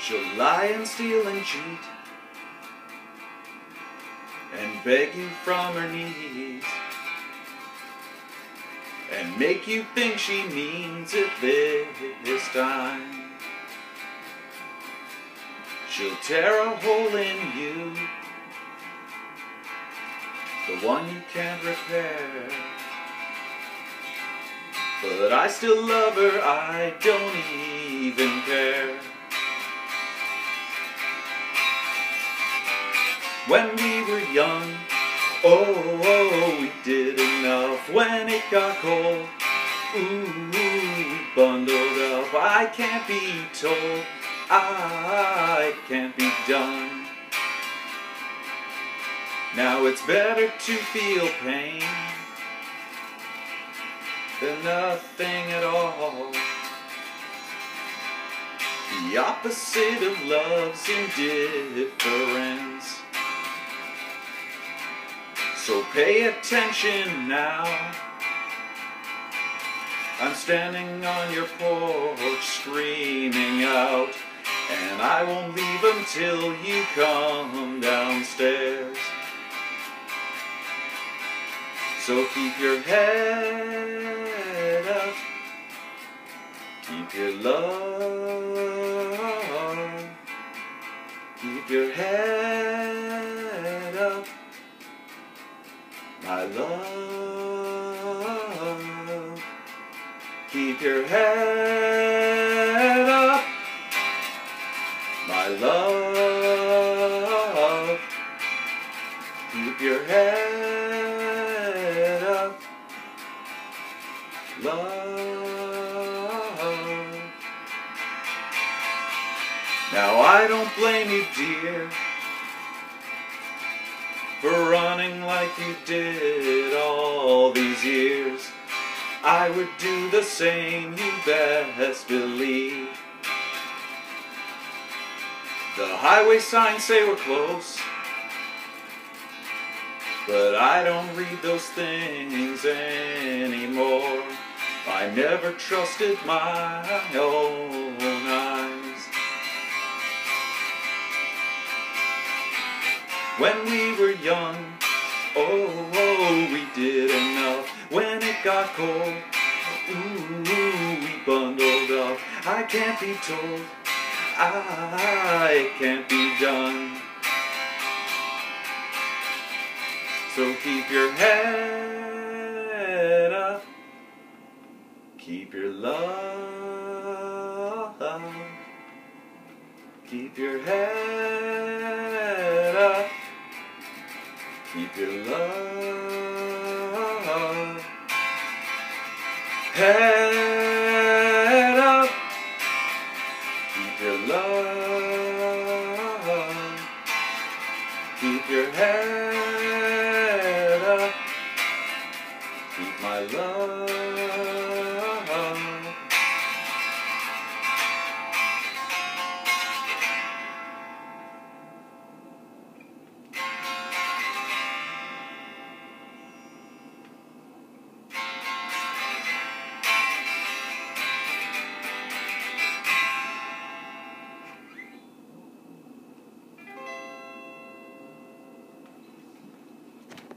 She'll lie and steal and cheat and beg you from her knees and make you think she means it this time. She'll tear a hole in you, the one you can't repair. But I still love her, I don't even care. When we were young, oh, we did enough. When it got cold, ooh, we bundled up. I can't be told, I can't be done. Now it's better to feel pain than nothing at all. The opposite of love's indifference. So pay attention now. I'm standing on your porch screaming out, and I won't leave until you come downstairs. So keep your head up, keep your love, keep your head up, my love. Keep your head up, my love. Keep your head up, love. Now I don't blame you, dear, for running like you did all these years. I would do the same, you best believe. The highway signs say we're close, but I don't read those things anymore. I never trusted my own eyes. When we were young, oh, we did enough. When it got cold, ooh, we bundled up. I can't be told, I can't be done. So keep your head up, keep your love, keep your head up, keep your love, head up, keep your love, keep your head up, keep my love.